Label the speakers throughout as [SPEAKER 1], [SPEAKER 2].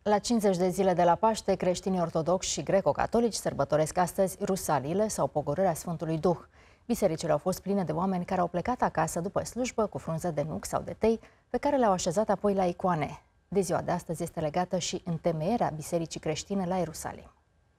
[SPEAKER 1] La 50 de zile de la Paște, creștinii ortodoxi și greco-catolici sărbătoresc astăzi Rusalile sau Pogorârea Sfântului Duh. Bisericile au fost pline de oameni care au plecat acasă după slujbă cu frunze de nuc sau de tei, pe care le-au așezat apoi la icoane. De ziua de astăzi este legată și întemeierea bisericii creștine la Ierusalim.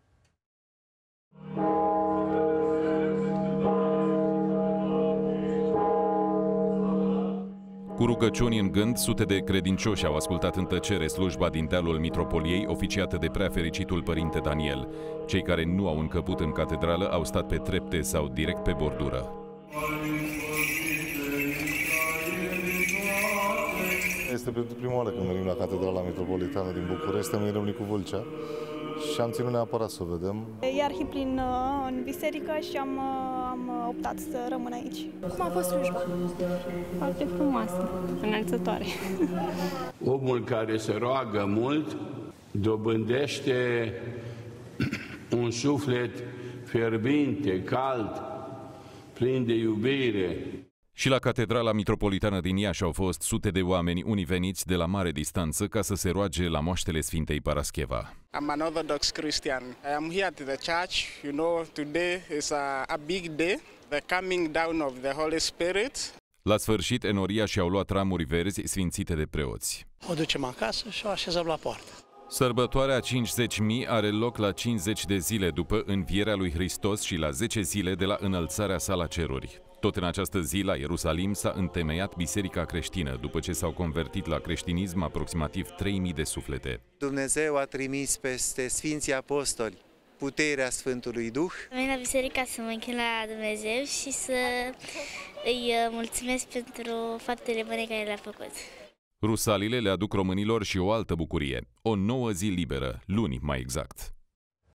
[SPEAKER 2] Cu rugăciuni în gând, sute de credincioși au ascultat în tăcere slujba din dealul mitropoliei, oficiată de preafericitul părinte Daniel. Cei care nu au încăput în catedrală au stat pe trepte sau direct pe bordură.
[SPEAKER 3] Este pentru prima oară când venim la Catedrala Mitropolitană din București, suntem în Râmnicu Vâlcea și am ținut neapărat să o vedem.
[SPEAKER 4] E arhiplin în biserică și am optat să rămân aici.
[SPEAKER 5] Cum a fost slujba?
[SPEAKER 6] Foarte frumoasă, înălțătoare.
[SPEAKER 7] Omul care se roagă mult dobândește un suflet fierbinte, cald, plin de iubire.
[SPEAKER 2] Și la Catedrala Mitropolitană din Iași au fost sute de oameni, unii veniți de la mare distanță ca să se roage la moaștele Sfintei Parascheva.
[SPEAKER 8] I'm an Orthodox Christian. I am here at the church. You know, today is a big day, the coming down of the Holy Spirit.
[SPEAKER 2] La sfârșit, enoria și-au luat ramuri verzi sfințite de preoți.
[SPEAKER 9] O ducem acasă și o așezăm la poartă.
[SPEAKER 2] Sărbătoarea 50.000 are loc la 50 de zile după învierea lui Hristos și la 10 zile de la înălțarea sa la ceruri. Tot în această zi, la Ierusalim, s-a întemeiat biserica creștină, după ce s-au convertit la creștinism aproximativ 3.000 de suflete.
[SPEAKER 10] Dumnezeu a trimis peste Sfinții Apostoli puterea Sfântului Duh.
[SPEAKER 5] Vin la biserica să mă închin la Dumnezeu și să îi mulțumesc pentru faptele bune care le-a făcut.
[SPEAKER 2] Rusalile le aduc românilor și o altă bucurie, o nouă zi liberă, luni mai exact.